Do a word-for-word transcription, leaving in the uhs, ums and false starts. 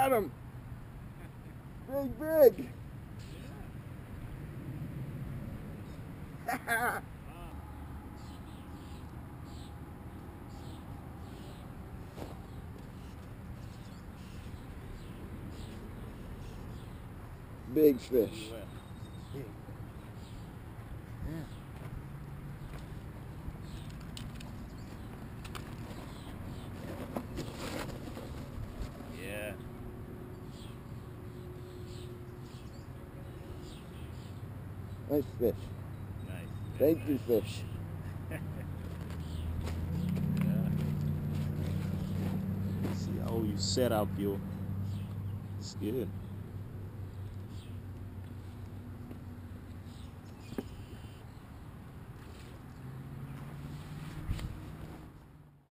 Got him. Big, big. Big fish. Big. Yeah. Yeah. Nice fish. Nice. Thank you, fish. Yeah. See how you set up your. It's good.